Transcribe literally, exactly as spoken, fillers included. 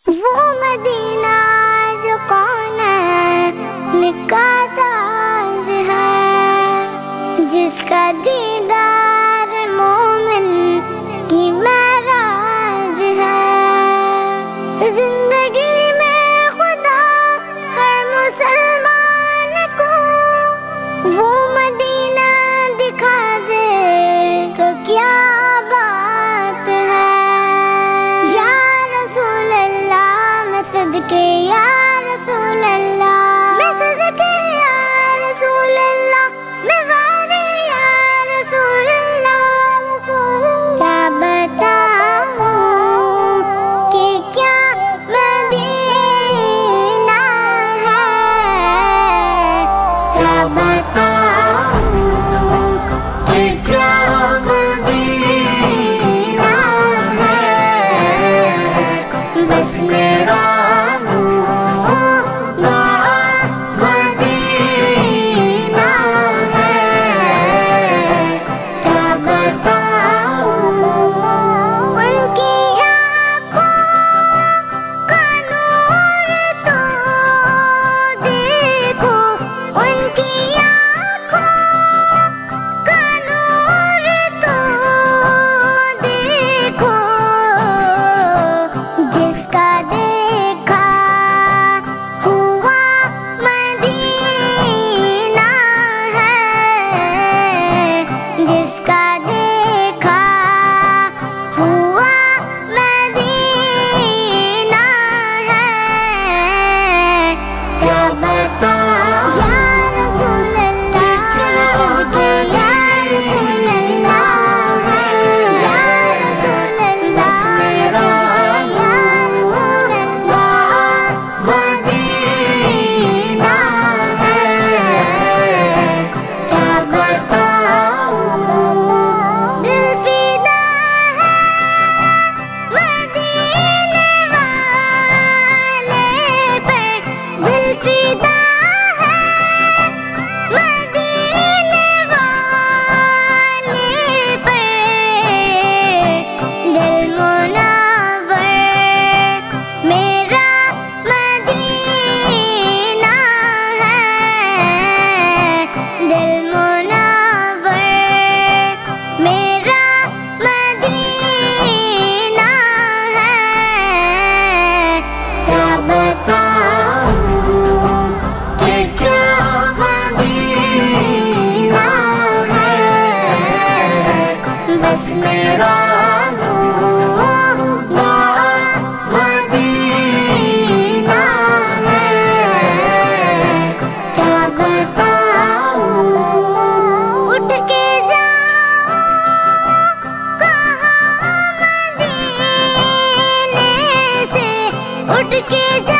वो मदीना जो कौन का ताज है, जिसका दीदार मोमिन की महराज है। जिंदगी में खुदा हर मुसलमान को वो मदीना दिखा दे तो क्या बात है। या रसूल अल्लाह मैं सदके या रसूल अल्लाह, मैं सदके या रसूल अल्लाह, मैं वारे या रसूल अल्लाह। क्या बताऊं कि क्या मदीना है, क्या बताऊं कि क्या मदीना है। बस मेरा बस मेरा मदीना है, क्या बताऊं। उठ के जाऊं कहाँ मदीने से, उठ के